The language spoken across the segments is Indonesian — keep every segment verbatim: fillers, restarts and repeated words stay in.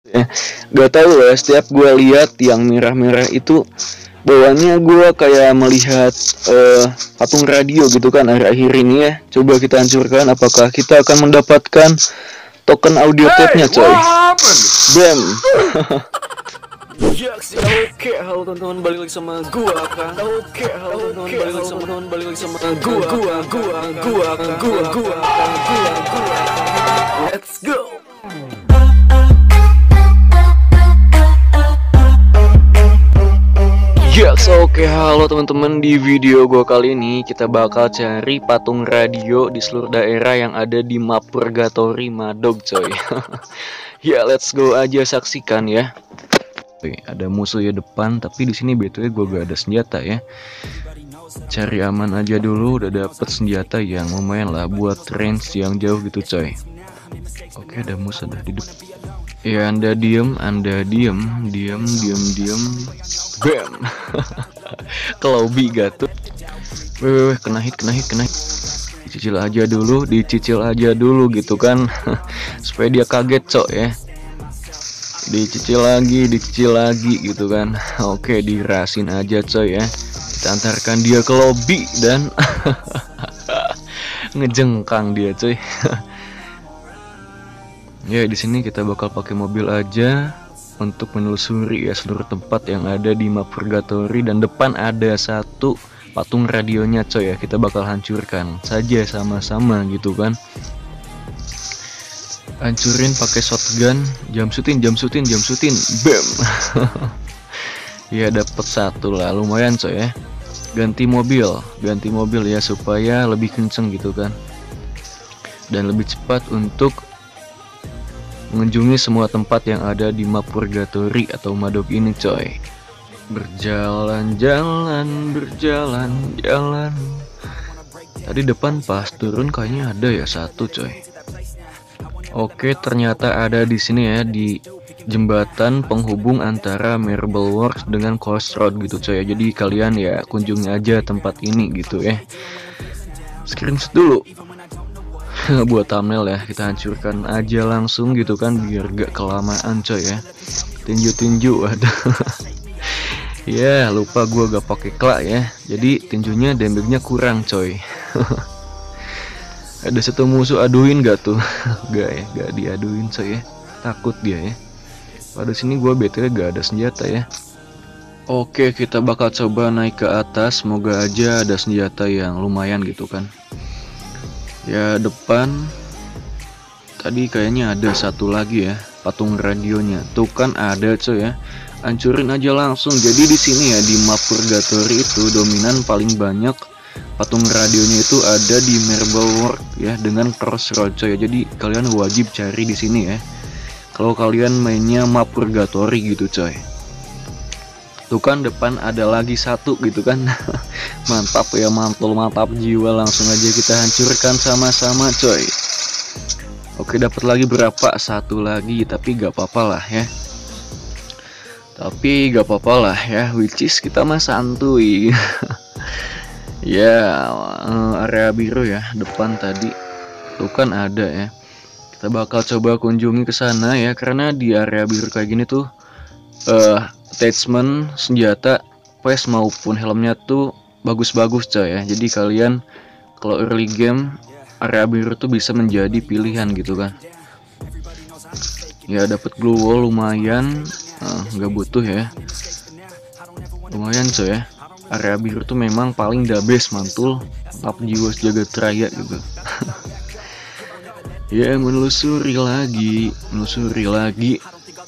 ya. Gak tahu ya, setiap gue lihat yang merah-merah itu bawahnya gue kayak melihat uh, patung radio gitu kan akhir-akhir ini ya. Coba kita hancurkan, apakah kita akan mendapatkan token audio tape-nya coy. Bam. Jaks, oke, halo teman-teman, balik lagi sama gua kan. Oke, halo teman-teman, balik lagi sama teman, balik lagi sama gua, gua, gua, gua, gua, gua, gua, gua. Let's go. Jaks, oke, halo teman-teman, di video gua kali ini kita bakal cari patung radio di seluruh daerah yang ada di map Purgatory Madog, coy. Ya, let's go aja, saksikan ya. Oke, ada musuh ya depan, tapi di sini betulnya gue gak ada senjata ya. Cari aman aja dulu, udah dapet senjata yang lumayan lah buat range yang jauh gitu coy. Oke, ada musuh dah di depan. Ya, anda diem, anda diem, diem, diem, diem. Bam. Kalau bi gatot. Weh, weh, weh, kena hit, kena hit, kena hit. Dicicil aja dulu, dicicil aja dulu gitu kan. Supaya dia kaget cok ya. Dicicil lagi, dicicil lagi gitu kan. Oke, dirasin aja coy ya. Kita antarkan dia ke lobby dan ngejengkang dia coy. Ya, di sini kita bakal pakai mobil aja untuk menelusuri ya seluruh tempat yang ada di map Purgatory, dan depan ada satu patung radionya coy ya. Kita bakal hancurkan saja sama-sama gitu kan. Hancurin pakai shotgun, jam shooting, jam shooting, jam shooting, bam. Ya, dapat satu lah, lumayan coy ya. Ganti mobil, ganti mobil ya supaya lebih kenceng gitu kan, dan lebih cepat untuk mengunjungi semua tempat yang ada di map Purgatory atau Madog ini coy. Berjalan-jalan, berjalan-jalan. Tadi depan pas turun kayaknya ada ya satu coy. Oke, ternyata ada di sini ya, di jembatan penghubung antara Marble Works dengan Coast Road gitu coy. Jadi kalian ya kunjungi aja tempat ini gitu ya. Screenshot dulu. Buat thumbnail ya, kita hancurkan aja langsung gitu kan biar gak kelamaan coy ya. Tinju-tinju ada. Ya, lupa gua gak pakai klak ya. Jadi tinjunya damage-nya kurang coy. Ada satu musuh, aduin gak tuh? Gak ya, gak diaduin coy ya. Takut dia ya. Pada sini gue betulnya gak ada senjata ya. Oke, kita bakal coba naik ke atas. Semoga aja ada senjata yang lumayan gitu kan. Ya, depan tadi kayaknya ada satu lagi ya, patung radionya. Tuh kan ada coy ya. Hancurin aja langsung. Jadi di sini ya di map Purgatory itu dominan paling banyak patung radionya itu ada di Marble World ya dengan Crossroad coy. Jadi kalian wajib cari di sini ya. Kalau kalian mainnya map Purgatory gitu coy. Tuh kan depan ada lagi satu gitu kan. Mantap ya, mantul, mantap jiwa. Langsung aja kita hancurkan sama-sama coy. Oke, dapat lagi berapa? Satu lagi, tapi gak apa-apa lah ya. Tapi gak apa-apa lah ya, which is kita mah santuy. Ya, area biru ya depan tadi. Tuh kan ada ya. Kita bakal coba kunjungi ke sana ya, karena di area biru kayak gini tuh uh, attachment senjata, vest maupun helmnya tuh bagus-bagus coy ya. Jadi kalian kalau early game area biru tuh bisa menjadi pilihan gitu kan. Ya, dapat glue wall lumayan, nggak uh, butuh ya. Lumayan coy ya. Area biru tuh memang paling the best, mantul, mantap jiwa sejagat raya gitu. Ya, menelusuri lagi, menelusuri lagi.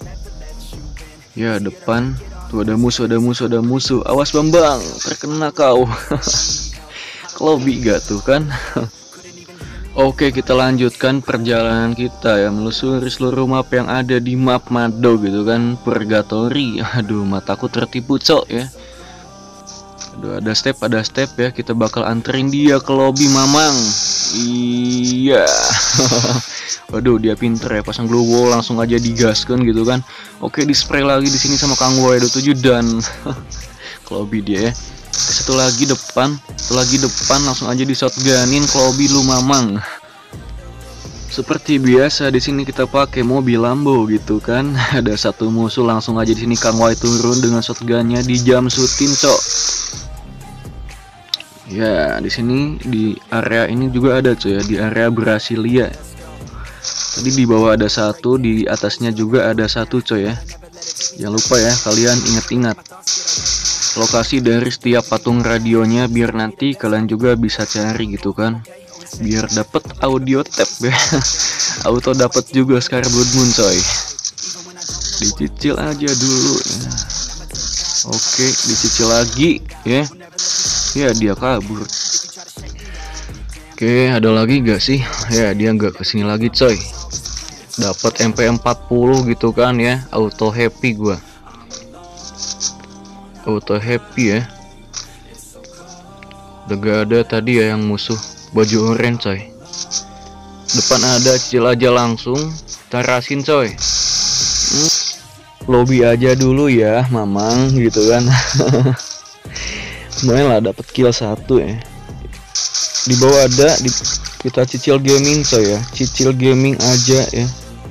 Ya, depan tuh ada musuh, ada musuh, ada musuh. Awas Bambang, terkena kau. Lobby gak tuh kan? Oke, kita lanjutkan perjalanan kita ya, menelusuri seluruh map yang ada di map Madog gitu kan, Purgatory. Aduh, mataku tertipu cok ya. Aduh, ada step, ada step ya. Kita bakal anterin dia ke lobby Mamang. Iya. Waduh, dia pinter ya, pasang glue wall langsung aja digaskan gitu kan. Oke, di spray lagi di sini sama Kang Woy dua puluh tujuh dan ke lobby dia ya. Satu lagi depan, satu lagi depan langsung aja di shotgunin ke lobby lu Mamang. seperti biasa di sini kita pakai mobil Lambo gitu kan. Ada satu musuh, langsung aja di sini Kang Wai turun dengan shotgunnya di jam shooting, cok. Ya, di sini di area ini juga ada cuy ya, di area Brasilia. Tadi di bawah ada satu, di atasnya juga ada satu coy ya. Jangan lupa ya, kalian ingat-ingat lokasi dari setiap patung radionya biar nanti kalian juga bisa cari gitu kan. Biar dapet audio tab ya. Auto dapat juga Scar Blood Moon coy. Dicicil aja dulu ya. Oke, dicicil lagi ya. Ya, dia kabur. Oke, ada lagi gak sih? Ya, dia nggak kesini lagi coy. Dapat M P empat puluh gitu kan ya. Auto happy gua. Auto happy ya. Udah gak ada tadi ya yang musuh baju oranye coy. Depan ada, cicil aja langsung. Tarasin coy. Hmm. Lobby aja dulu ya, mamang gitu kan. Lumayan lah dapat kill satu ya. Di bawah ada, di, kita cicil gaming coy ya. Cicil gaming aja ya.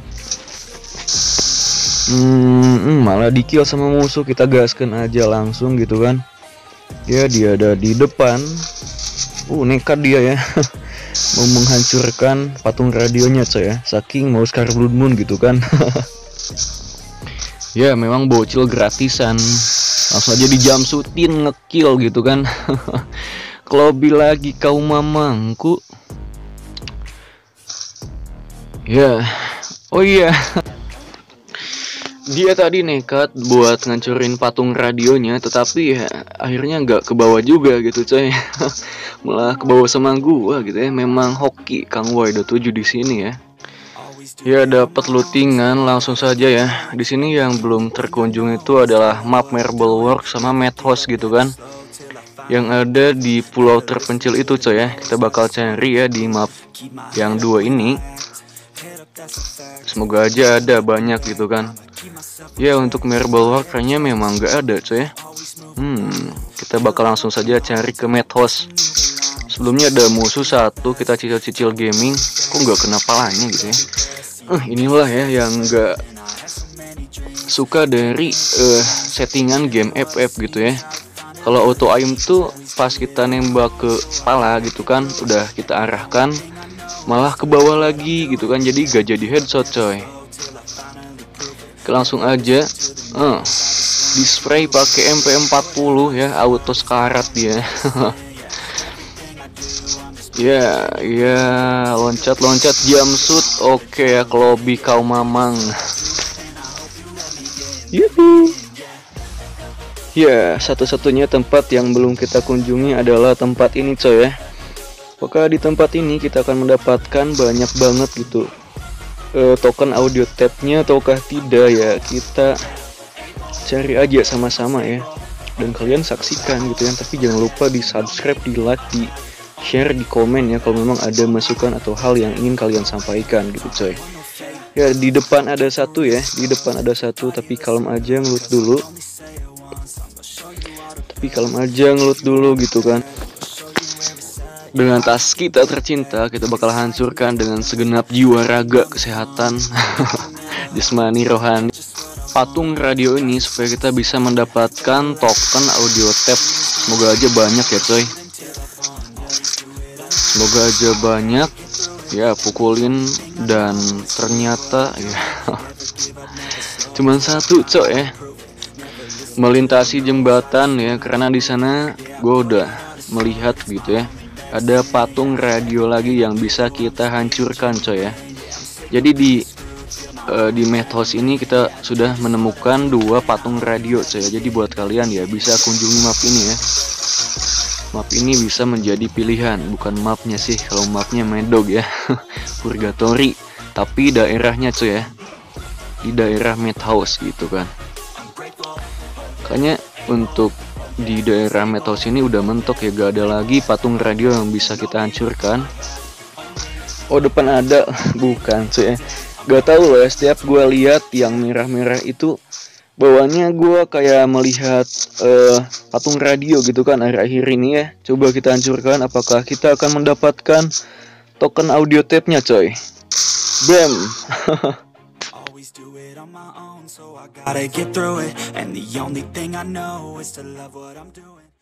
Hmm, malah di kill sama musuh, kita gaskan aja langsung gitu kan. Ya, dia ada di depan. Uh, nekat dia ya. Mau menghancurkan patung radionya coy ya. Saking mau Scar Blood Moon gitu kan. Ya, memang bocil gratisan. Langsung aja di jam shooting ngekill gitu kan. Klobi lagi kau mamangku. Ya, oh iya. Dia tadi nekat buat ngancurin patung radionya, tetapi ya akhirnya nggak ke bawah juga gitu coy. Malah ke bawah sama gua gitu ya. Memang hoki Kang Wai dua puluh tujuh di sini ya. Ya, dapat lootingan langsung saja ya. Di sini yang belum terkunjung itu adalah map Marble Works sama Madhouse gitu kan. Yang ada di pulau terpencil itu coy ya. Kita bakal cari ya di map yang dua ini. Semoga aja ada banyak gitu kan. Ya, untuk Marble Works kayaknya memang nggak ada coy ya. Hmm, kita bakal langsung saja cari ke Madhouse. Sebelumnya ada musuh satu, kita cicil-cicil gaming. Kok nggak kena palanya gitu ya. Uh, inilah ya yang nggak suka dari uh, settingan game F F gitu ya. Kalau auto aim tuh pas kita nembak ke kepala gitu kan, udah kita arahkan malah ke bawah lagi gitu kan, jadi gak jadi headshot coy. Oke, langsung aja uh, di spray pakai M P empat puluh ya, auto sekarat dia. Ya, ya, loncat-loncat jam shoot. Oke ya, klobi kau mamang. Yuhu. Ya, satu-satunya tempat yang belum kita kunjungi adalah tempat ini coy ya. Apakah di tempat ini kita akan mendapatkan banyak banget gitu e, token audio tabnya ataukah tidak ya. Kita cari aja sama-sama ya. Dan kalian saksikan gitu ya. Tapi jangan lupa di subscribe, di like, di share, di komen ya kalau memang ada masukan atau hal yang ingin kalian sampaikan gitu coy. Ya, di depan ada satu ya, di depan ada satu, tapi kalem aja, ngelut dulu. Tapi kalem aja, ngelut dulu gitu kan. Dengan tas kita tercinta, kita bakal hancurkan dengan segenap jiwa, raga, kesehatan, jasmani, rohani patung radio ini supaya kita bisa mendapatkan token audio tab. Semoga aja banyak ya coy. Semoga aja banyak ya, pukulin dan ternyata ya cuman satu cok ya, melintasi jembatan ya, karena di sana gue udah melihat gitu ya, ada patung radio lagi yang bisa kita hancurkan coy ya. Jadi di uh, di Madhouse ini kita sudah menemukan dua patung radio coy ya. Jadi buat kalian ya bisa kunjungi map ini ya. Map ini bisa menjadi pilihan, bukan mapnya sih, kalau mapnya Medog ya. Purgatory, tapi daerahnya cuy ya, di daerah Madhouse gitu kan. Kayaknya untuk di daerah Madhouse ini udah mentok ya, gak ada lagi patung radio yang bisa kita hancurkan. Oh, depan ada, bukan cuy ya. Gak tahu loh ya, setiap gue lihat yang merah-merah itu bawahnya gue kayak melihat uh, patung radio gitu kan akhir-akhir ini ya. Coba kita hancurkan, apakah kita akan mendapatkan token audio tabnya coy. Bam. Always do it on my own, so I gotta get through it. And the only thing I know is to love what I'm doing.